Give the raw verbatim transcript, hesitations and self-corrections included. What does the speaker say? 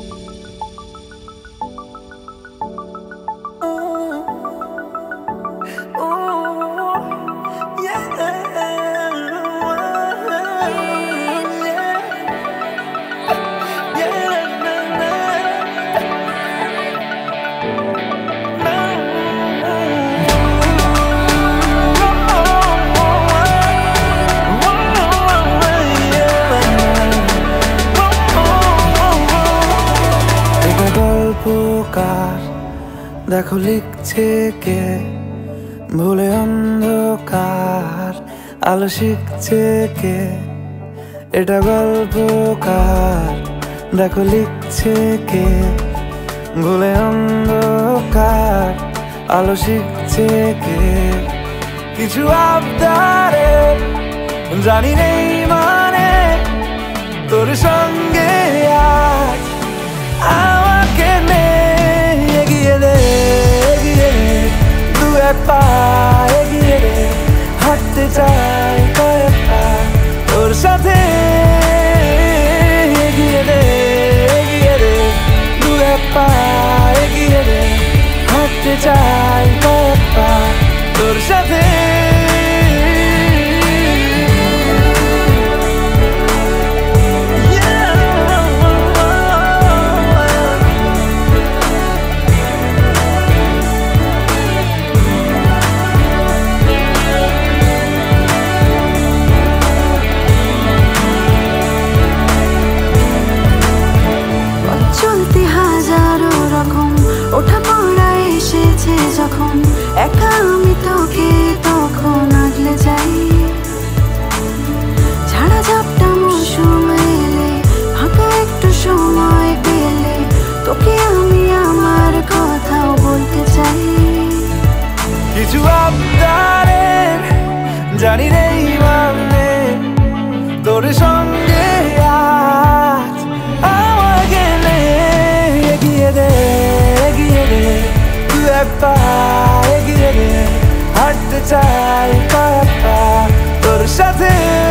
দেখো লিখছে কে ভুলে অন্ধকার আলো শিখছে কে এটা গল্পকার দেখো লিখছে কে ভুলে অন্ধকার আলো শিখছে কে কিছু আবদারে জানি নেই মানে তোর সঙ্গে আজ আমাকে নে এগিয়ে দে এগিয়ে দে দু এক পা এগিয়ে দে হাঁটতে চাই কয়েক পা তোর সাথে এগিয়ে দে এগিয়ে দে দু এক পা এগিয়ে দে হাঁটতে চাই কয়েক পা তোর সাথে চলতে হাজারো রকম ওঠা পড়া এসেছে যখন একা আমি তোকে তখন আগলে যাই ঝাড়া ঝাপটা মৌসুম এলে ফাঁকা একটু সময় পেলে তোকে আমি আমার কথাও বলতে চাই কিছু আবদারের জানি নেই মানে তোর সঙ্গে আজ আমাকে নে এগিয়ে দে এগিয়ে দে দু এক পা এগিয়ে দে হাঁটতে চাই কয়েক পা তোর সাথে